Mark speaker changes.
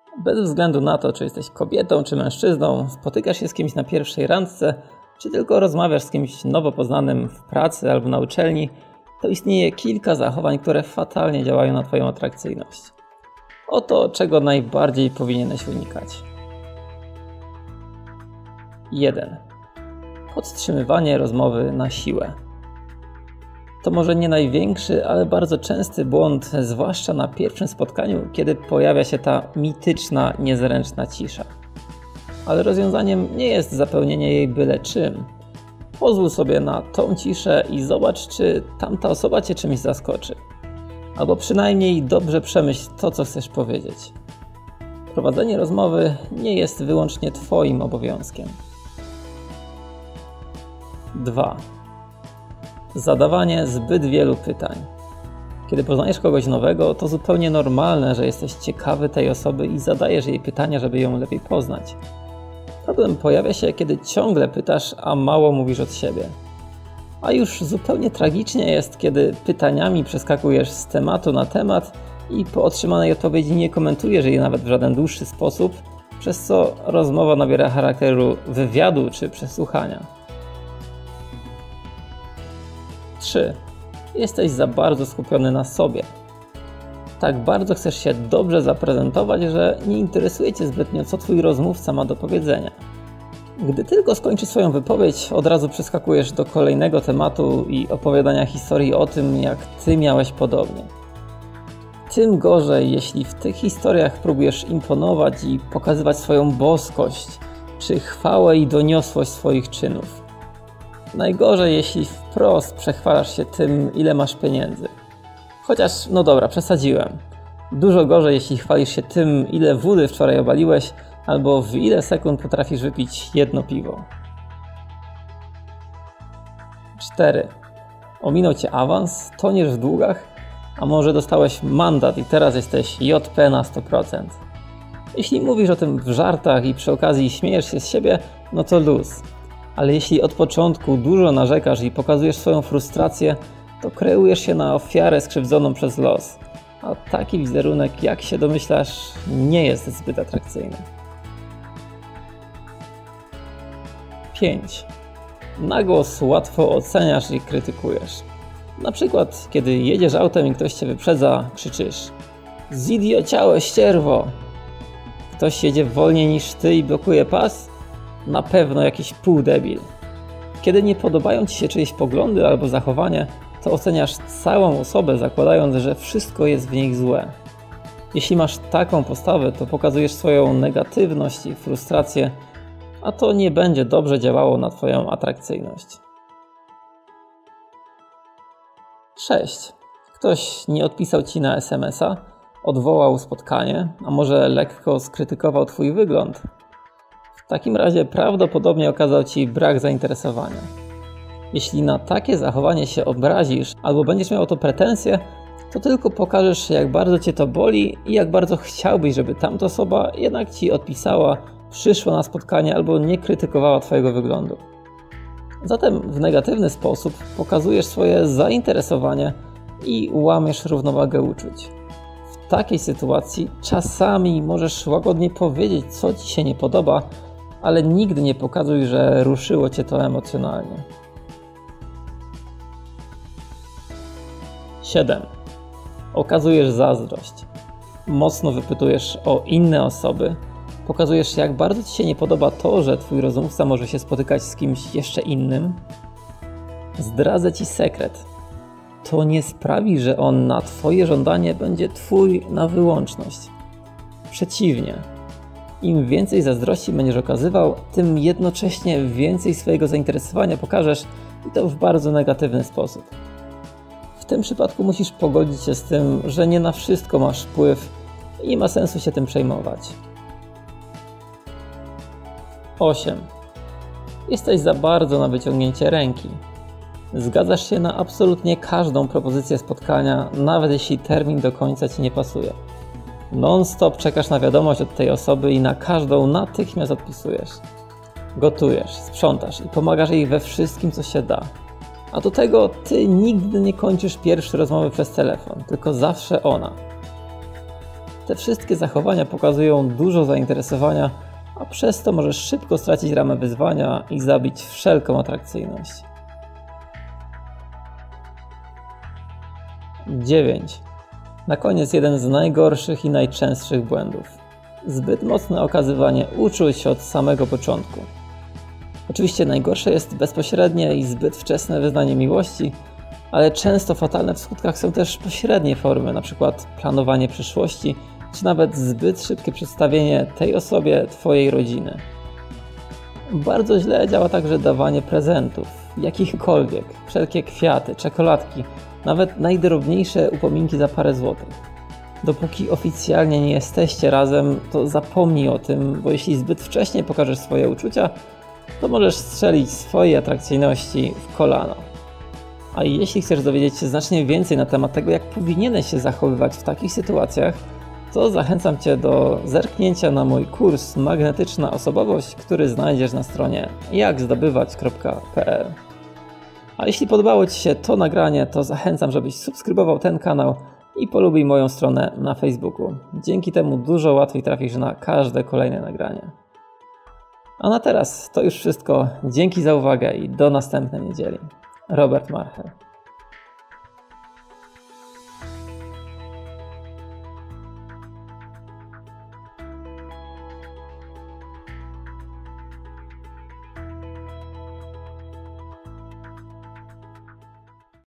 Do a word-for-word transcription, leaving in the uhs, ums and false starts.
Speaker 1: Bez względu na to, czy jesteś kobietą, czy mężczyzną, spotykasz się z kimś na pierwszej randce, czy tylko rozmawiasz z kimś nowo poznanym w pracy albo na uczelni, to istnieje kilka zachowań, które fatalnie działają na Twoją atrakcyjność. Oto czego najbardziej powinieneś unikać. jeden. Podtrzymywanie rozmowy na siłę. To może nie największy, ale bardzo częsty błąd, zwłaszcza na pierwszym spotkaniu, kiedy pojawia się ta mityczna, niezręczna cisza. Ale rozwiązaniem nie jest zapełnienie jej byle czym. Pozwól sobie na tą ciszę i zobacz, czy tamta osoba Cię czymś zaskoczy. Albo przynajmniej dobrze przemyśl to, co chcesz powiedzieć. Prowadzenie rozmowy nie jest wyłącznie Twoim obowiązkiem. dwa. Zadawanie zbyt wielu pytań. Kiedy poznajesz kogoś nowego, to zupełnie normalne, że jesteś ciekawy tej osoby i zadajesz jej pytania, żeby ją lepiej poznać. Problem pojawia się, kiedy ciągle pytasz, a mało mówisz od siebie. A już zupełnie tragicznie jest, kiedy pytaniami przeskakujesz z tematu na temat i po otrzymanej odpowiedzi nie komentujesz jej nawet w żaden dłuższy sposób, przez co rozmowa nabiera charakteru wywiadu czy przesłuchania. trzy. Jesteś za bardzo skupiony na sobie. Tak bardzo chcesz się dobrze zaprezentować, że nie interesuje Cię zbytnio, co Twój rozmówca ma do powiedzenia. Gdy tylko skończy swoją wypowiedź, od razu przeskakujesz do kolejnego tematu i opowiadania historii o tym, jak Ty miałeś podobnie. Tym gorzej, jeśli w tych historiach próbujesz imponować i pokazywać swoją boskość, czy chwałę i doniosłość swoich czynów. Najgorzej, jeśli wprost przechwalasz się tym, ile masz pieniędzy. Chociaż, no dobra, przesadziłem. Dużo gorzej, jeśli chwalisz się tym, ile wódy wczoraj obaliłeś, albo w ile sekund potrafisz wypić jedno piwo. cztery. Ominął Cię awans, toniesz w długach, a może dostałeś mandat i teraz jesteś J P na sto procent. Jeśli mówisz o tym w żartach i przy okazji śmiejesz się z siebie, no to luz. Ale jeśli od początku dużo narzekasz i pokazujesz swoją frustrację, to kreujesz się na ofiarę skrzywdzoną przez los. A taki wizerunek, jak się domyślasz, nie jest zbyt atrakcyjny. pięć. Na głos łatwo oceniasz i krytykujesz. Na przykład, kiedy jedziesz autem i ktoś Cię wyprzedza, krzyczysz: "Zidiociałe ścierwo!" Ktoś jedzie wolniej niż Ty i blokuje pas? Na pewno jakiś półdebil. Kiedy nie podobają Ci się czyjeś poglądy albo zachowanie, to oceniasz całą osobę, zakładając, że wszystko jest w nich złe. Jeśli masz taką postawę, to pokazujesz swoją negatywność i frustrację, a to nie będzie dobrze działało na Twoją atrakcyjność. sześć. Ktoś nie odpisał Ci na es em es a, odwołał spotkanie, a może lekko skrytykował Twój wygląd. W takim razie prawdopodobnie okazał Ci brak zainteresowania. Jeśli na takie zachowanie się obrazisz albo będziesz miał o to pretensje, to tylko pokażesz, jak bardzo Cię to boli i jak bardzo chciałbyś, żeby tamta osoba jednak Ci odpisała, przyszła na spotkanie albo nie krytykowała Twojego wyglądu. Zatem w negatywny sposób pokazujesz swoje zainteresowanie i łamiesz równowagę uczuć. W takiej sytuacji czasami możesz łagodnie powiedzieć, co Ci się nie podoba, ale nigdy nie pokazuj, że ruszyło Cię to emocjonalnie. siedem. Okazujesz zazdrość. Mocno wypytujesz o inne osoby. Pokazujesz, jak bardzo Ci się nie podoba to, że Twój rozmówca może się spotykać z kimś jeszcze innym. Zdradzę Ci sekret. To nie sprawi, że on na Twoje żądanie będzie Twój na wyłączność. Przeciwnie. Im więcej zazdrości będziesz okazywał, tym jednocześnie więcej swojego zainteresowania pokażesz i to w bardzo negatywny sposób. W tym przypadku musisz pogodzić się z tym, że nie na wszystko masz wpływ i nie ma sensu się tym przejmować. osiem. Jesteś za bardzo na wyciągnięcie ręki. Zgadzasz się na absolutnie każdą propozycję spotkania, nawet jeśli termin do końca Ci nie pasuje. Non-stop czekasz na wiadomość od tej osoby i na każdą natychmiast odpisujesz. Gotujesz, sprzątasz i pomagasz jej we wszystkim, co się da. A do tego Ty nigdy nie kończysz pierwszej rozmowy przez telefon, tylko zawsze ona. Te wszystkie zachowania pokazują dużo zainteresowania, a przez to możesz szybko stracić ramę wyzwania i zabić wszelką atrakcyjność. dziewięć. Na koniec jeden z najgorszych i najczęstszych błędów. Zbyt mocne okazywanie uczuć od samego początku. Oczywiście najgorsze jest bezpośrednie i zbyt wczesne wyznanie miłości, ale często fatalne w skutkach są też pośrednie formy, np. planowanie przyszłości, czy nawet zbyt szybkie przedstawienie tej osobie twojej rodziny. Bardzo źle działa także dawanie prezentów, jakichkolwiek, wszelkie kwiaty, czekoladki, nawet najdrobniejsze upominki za parę złotych. Dopóki oficjalnie nie jesteście razem, to zapomnij o tym, bo jeśli zbyt wcześnie pokażesz swoje uczucia, to możesz strzelić swojej atrakcyjności w kolano. A jeśli chcesz dowiedzieć się znacznie więcej na temat tego, jak powinieneś się zachowywać w takich sytuacjach, to zachęcam Cię do zerknięcia na mój kurs Magnetyczna Osobowość, który znajdziesz na stronie jak zdobywać kropka p l. A jeśli podobało Ci się to nagranie, to zachęcam, żebyś subskrybował ten kanał i polubił moją stronę na Facebooku. Dzięki temu dużo łatwiej trafisz na każde kolejne nagranie. A na teraz to już wszystko. Dzięki za uwagę i do następnej niedzieli. Robert Marchel.